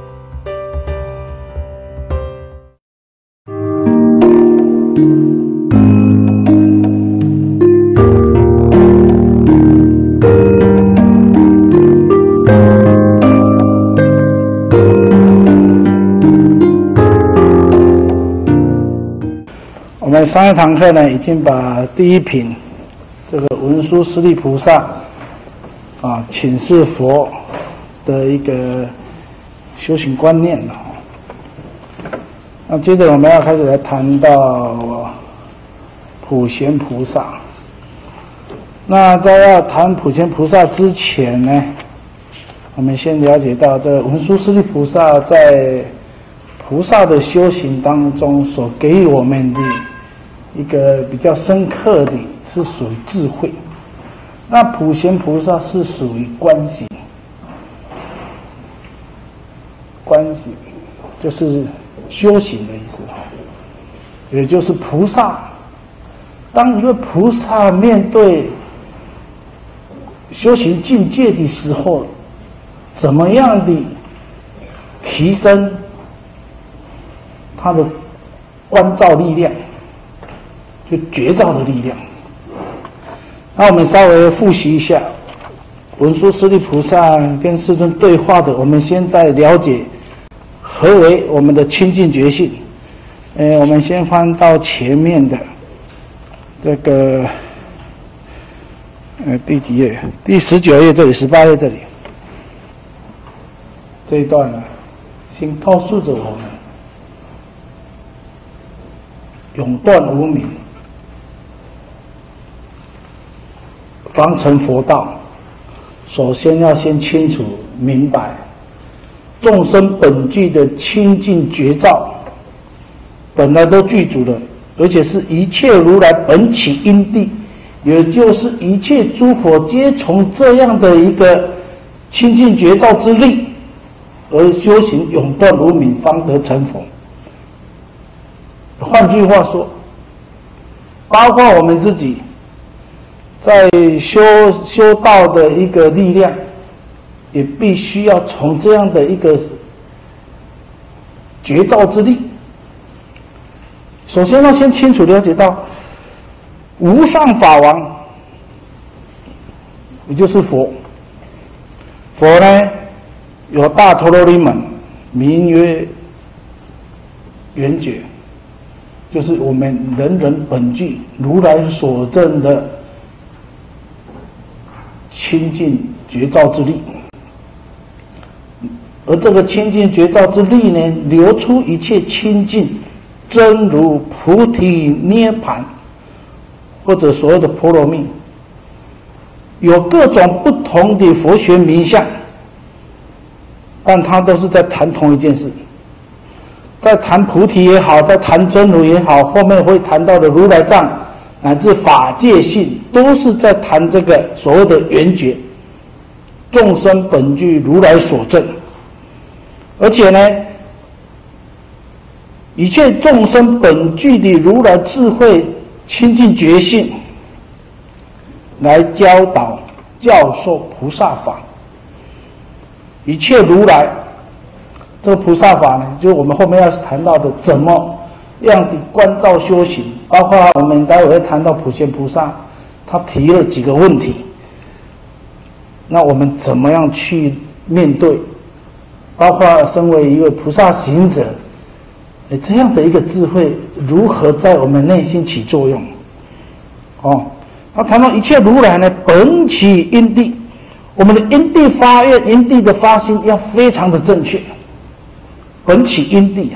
我们上一堂课呢，已经把第一品这个文殊师利菩萨请示佛的一个修行观念了。那接着我们要开始来谈到普贤菩萨。那在要谈普贤菩萨之前呢，我们先了解到这个文殊师利菩萨在菩萨的修行当中所给予我们的一个比较深刻的是属于智慧，那普贤菩萨是属于观行，观行就是修行的意思，也就是菩萨。当一位菩萨面对修行境界的时候，怎么样的提升他的观照力量，就觉照的力量。那我们稍微复习一下文殊师利菩萨跟世尊对话的，我们现在了解何为我们的清净觉性。我们先翻到前面的这个第几页？第19页这里，18页这里，这一段呢，先告诉着我们永断无明，方成佛道。首先要先清楚明白众生本具的清净觉照本来都具足的，而且是一切如来本起因地，也就是一切诸佛皆从这样的一个清净觉照之力而修行永断无明，方得成佛。换句话说，包括我们自己在修道的一个力量，也必须要从这样的一个觉照之力。首先要先清楚了解到无上法王，也就是佛。佛呢有大陀罗尼门，名曰圆觉，就是我们人人本具如来所证的清净觉照之力。而这个清净觉照之力呢，流出一切清净真如菩提涅盘，或者所谓的波罗蜜，有各种不同的佛学名相，但它都是在谈同一件事，在谈菩提也好，在谈真如也好，后面会谈到的如来藏乃至法界性，都是在谈这个所谓的圆觉，众生本具如来所证。而且呢，一切众生本具的如来智慧清净觉性，来教导教授菩萨法。一切如来这个菩萨法呢，就是我们后面要谈到的怎么样的观照修行，包括我们待会会谈到普贤菩萨，他提了几个问题，那我们怎么样去面对，包括身为一位菩萨行者，这样的一个智慧如何在我们内心起作用？他谈到一切如来呢，本起因地，我们的因地发愿、因地的发心要非常的正确。本起因地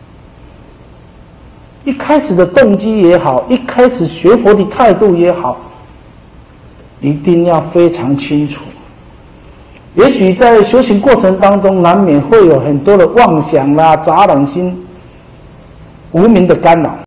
一开始的动机也好，一开始学佛的态度也好，一定要非常清楚。也许在修行过程当中，难免会有很多的妄想啦、杂染心、无明的干扰。